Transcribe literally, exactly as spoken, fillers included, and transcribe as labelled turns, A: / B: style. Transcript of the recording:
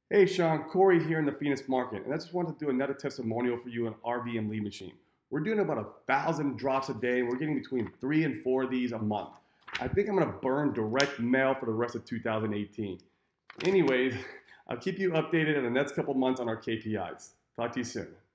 A: Hey Sean, Corey here in the Phoenix market, and I just wanted to do another testimonial for you on R V M lead machine. We're doing about a thousand drops a day, and we're getting between three and four of these a month. I think I'm gonna burn direct mail for the rest of two thousand eighteen. Anyways, I'll keep you updated in the next couple months on our K P Is. Talk to you soon.